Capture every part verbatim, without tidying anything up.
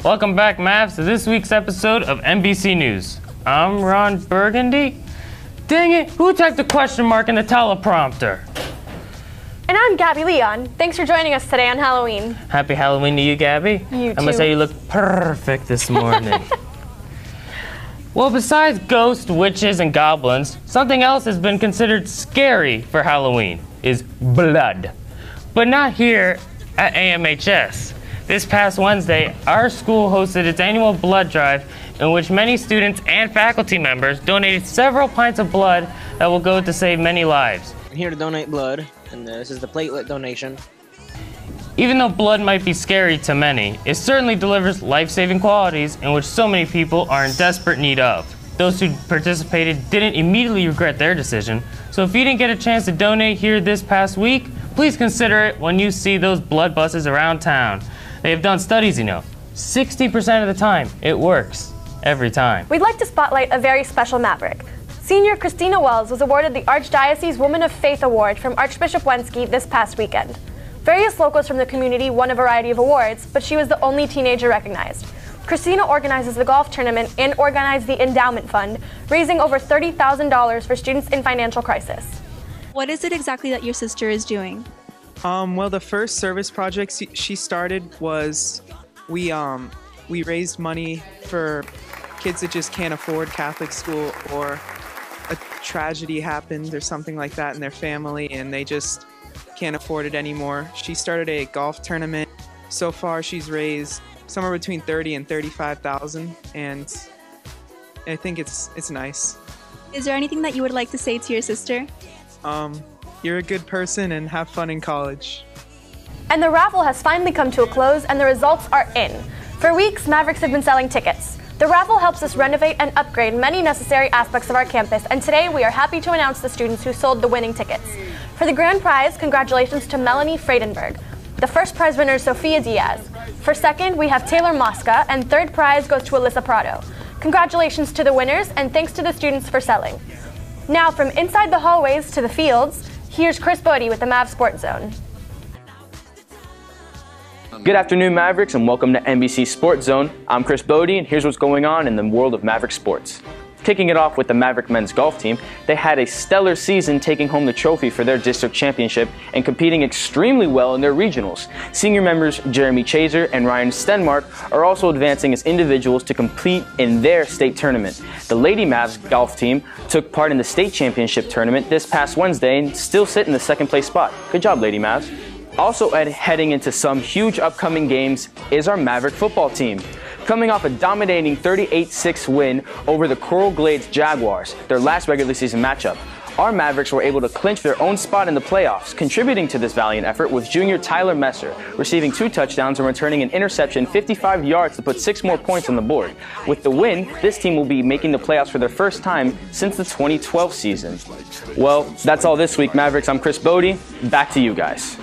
Welcome back, Mavs, to this week's episode of M B C News. I'm Ron Burgundy. Dang it, who typed a question mark in the teleprompter? And I'm Gabby Leon. Thanks for joining us today on Halloween. Happy Halloween to you, Gabby. You I too. must say you look perfect this morning. Well, besides ghosts, witches, and goblins, something else has been considered scary for Halloween is blood. But not here at A M H S. This past Wednesday, our school hosted its annual blood drive in which many students and faculty members donated several pints of blood that will go to save many lives. I'm here to donate blood, and this is the platelet donation. Even though blood might be scary to many, it certainly delivers life-saving qualities in which so many people are in desperate need of. Those who participated didn't immediately regret their decision, so if you didn't get a chance to donate here this past week, please consider it when you see those blood buses around town. They have done studies, you know. sixty percent of the time, it works. Every time. We'd like to spotlight a very special maverick. Senior Christina Wells was awarded the Archdiocese Woman of Faith Award from Archbishop Wensky this past weekend. Various locals from the community won a variety of awards, but she was the only teenager recognized. Christina organizes the golf tournament and organized the endowment fund, raising over thirty thousand dollars for students in financial crisis. What is it exactly that your sister is doing? Um, well, the first service project she started was we um, we raised money for kids that just can't afford Catholic school, or a tragedy happened or something like that in their family and they just can't afford it anymore. She started a golf tournament. So far she's raised somewhere between thirty and thirty-five thousand, and I think it's it's nice. Is there anything that you would like to say to your sister? Um, you're a good person and have fun in college. And the raffle has finally come to a close and the results are in. For weeks, Mavericks have been selling tickets. The raffle helps us renovate and upgrade many necessary aspects of our campus, and today we are happy to announce the students who sold the winning tickets. For the grand prize, congratulations to Melanie Friedenberg. The first prize winner is Sophia Diaz. For second, we have Taylor Mosca, and third prize goes to Alyssa Prado. Congratulations to the winners, and thanks to the students for selling. Now, from inside the hallways to the fields, here's Chris Bodie with the Mav Sports Zone. Good afternoon, Mavericks, and welcome to M B C Sports Zone. I'm Chris Bodie, and here's what's going on in the world of Maverick sports. Kicking it off with the Maverick men's golf team, they had a stellar season taking home the trophy for their district championship and competing extremely well in their regionals. Senior members Jeremy Chaser and Ryan Stenmark are also advancing as individuals to compete in their state tournament. The Lady Mavs golf team took part in the state championship tournament this past Wednesday and still sit in the second place spot. Good job, Lady Mavs. Also ed- heading into some huge upcoming games is our Maverick football team. Coming off a dominating thirty-eight six win over the Coral Glades Jaguars, their last regular season matchup, our Mavericks were able to clinch their own spot in the playoffs. Contributing to this valiant effort was junior Tyler Messer, receiving two touchdowns and returning an interception fifty-five yards to put six more points on the board. With the win, this team will be making the playoffs for their first time since the twenty twelve season. Well, that's all this week, Mavericks. I'm Chris Bodie. Back to you guys.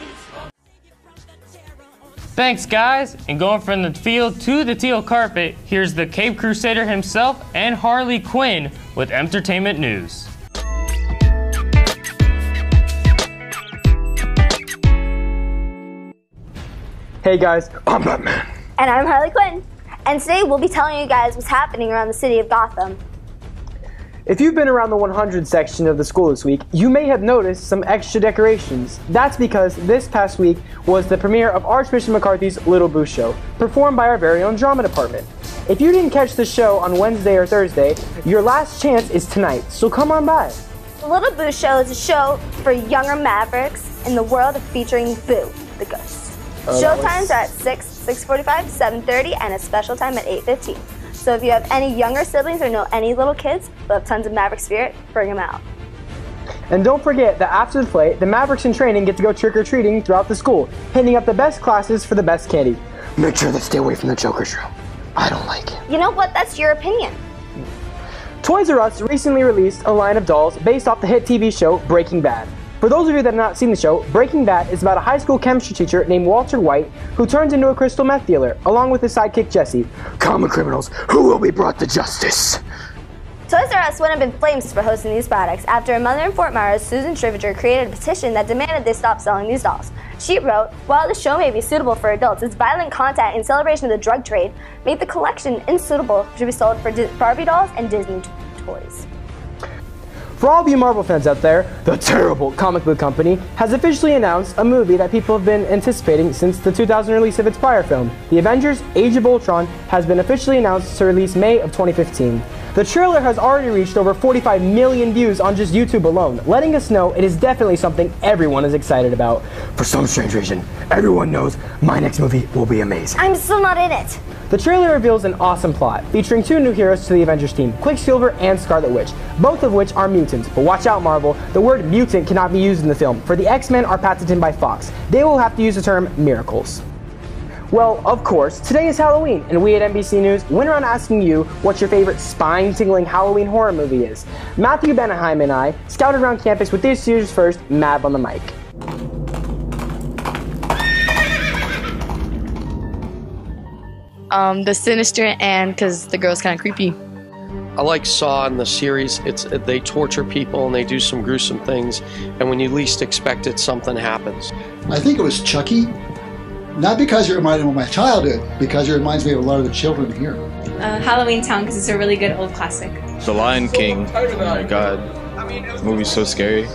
Thanks, guys. And going from the field to the teal carpet, here's the Cape Crusader himself and Harley Quinn with entertainment news. Hey guys, I'm Batman. And I'm Harley Quinn. And today we'll be telling you guys what's happening around the city of Gotham. If you've been around the one hundred section of the school this week, you may have noticed some extra decorations. That's because this past week was the premiere of Archbishop McCarthy's Little Boo Show, performed by our very own drama department. If you didn't catch the show on Wednesday or Thursday, your last chance is tonight, so come on by. The Little Boo Show is a show for younger Mavericks in the world of featuring Boo, the ghost. Oh, show was... times are at six, six forty-five, seven thirty, and a special time at eight fifteen. So if you have any younger siblings or know any little kids who have tons of Maverick spirit, bring them out. And don't forget that after the play, the Mavericks in training get to go trick-or-treating throughout the school, hitting up the best classes for the best candy. Make sure they stay away from the Joker's room. I don't like it. You know what? That's your opinion. Toys R Us recently released a line of dolls based off the hit T V show Breaking Bad. For those of you that have not seen the show, Breaking Bad is about a high school chemistry teacher named Walter White who turns into a crystal meth dealer, along with his sidekick Jesse. Common criminals who will be brought to justice. Toys R Us went up in flames for hosting these products after a mother in Fort Myers, Susan Shrivinger, created a petition that demanded they stop selling these dolls. She wrote, while the show may be suitable for adults, its violent content in celebration of the drug trade made the collection unsuitable to be sold for Barbie dolls and Disney toys. For all of you Marvel fans out there, the terrible comic book company has officially announced a movie that people have been anticipating since the two thousand release of its prior film. The Avengers Age of Ultron has been officially announced to release May of twenty fifteen. The trailer has already reached over forty-five million views on just YouTube alone, letting us know it is definitely something everyone is excited about. For some strange reason, everyone knows my next movie will be amazing. I'm still not in it. The trailer reveals an awesome plot, featuring two new heroes to the Avengers team, Quicksilver and Scarlet Witch, both of which are mutants. But watch out, Marvel, the word mutant cannot be used in the film, for the X-Men are patented by Fox. They will have to use the term miracles. Well, of course, today is Halloween, and we at M B C News went around asking you what your favorite spine-tingling Halloween horror movie is. Matthew Benaheim and I scouted around campus with this year's first Mav on the mic. Um, the Sinister and because the girl's kind of creepy. I like Saw in the series. It's they torture people and they do some gruesome things, and when you least expect it, something happens. I think it was Chucky. Not because it reminded me of my childhood, because it reminds me of a lot of the children here. Uh, Halloween Town, because it's a really good old classic. The Lion King. Oh my god. The movie's so scary.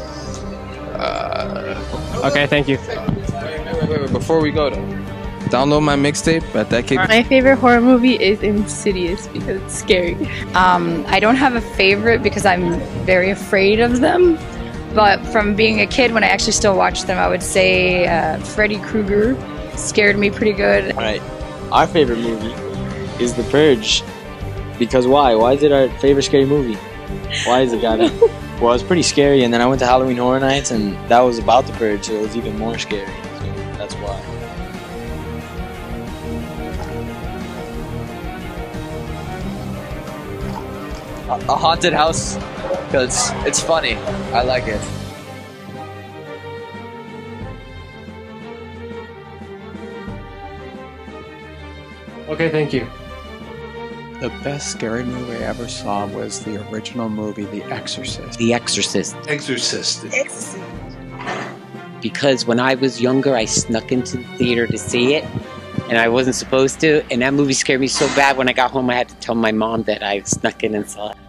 Uh, okay, thank you. Wait, wait, wait, wait, before we go though, download my mixtape at that kid. My favorite horror movie is Insidious because it's scary. Um, I don't have a favorite because I'm very afraid of them. But from being a kid, when I actually still watch them, I would say uh, Freddy Krueger scared me pretty good. Alright, our favorite movie is The Purge. Because why? Why is it our favorite scary movie? Why is it gotta? Well, it's pretty scary, and then I went to Halloween Horror Nights, and that was about The Purge, so it was even more scary. So that's why. A haunted house, because it's funny. I like it. Okay, thank you. The best scary movie I ever saw was the original movie, The Exorcist. The Exorcist. Exorcist. Exorcist. Because when I was younger, I snuck into the theater to see it, and I wasn't supposed to, and that movie scared me so bad when I got home I had to tell my mom that I snuck in and saw it.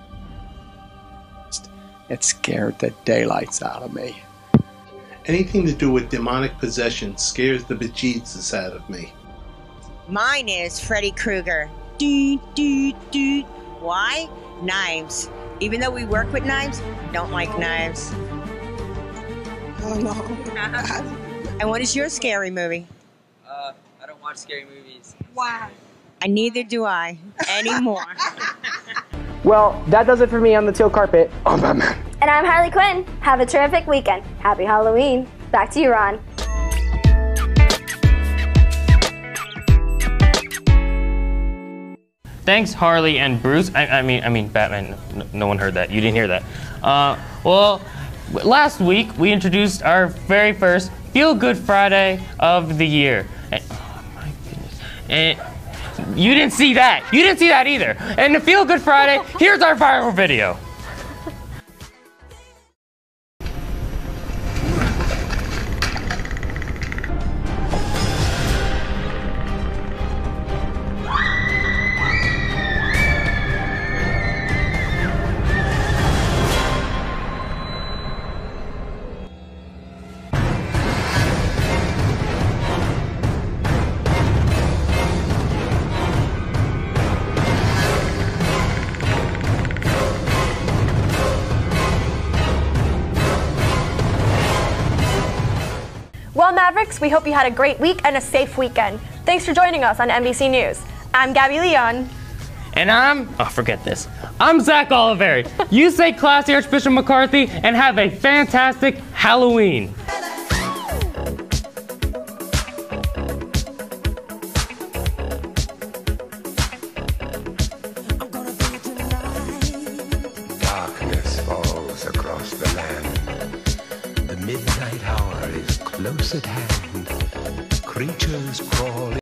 It scared the daylights out of me. Anything to do with demonic possession scares the bejesus out of me. Mine is Freddy Krueger. Doo, doo, doo. Why? Knives. Even though we work with knives, don't like knives. Oh no. And what is your scary movie? Uh, I don't watch scary movies. Wow. And neither do I anymore. Well, that does it for me on the teal carpet. I'm Batman. And I'm Harley Quinn. Have a terrific weekend. Happy Halloween. Back to you, Ron. Thanks, Harley and Bruce. I, I mean, I mean, Batman. No, no one heard that. You didn't hear that. Uh, well, last week we introduced our very first Feel Good Friday of the year. And, oh my goodness. And you didn't see that. You didn't see that either. And to Feel Good Friday, here's our viral video. Well, Mavericks, we hope you had a great week and a safe weekend. Thanks for joining us on M B C News. I'm Gabby Leon. And I'm, oh, forget this. I'm Zach Oliveri. You say classy Archbishop McCarthy and have a fantastic Halloween. Darkness falls across the land. The midnight hour is close at hand. Creatures crawl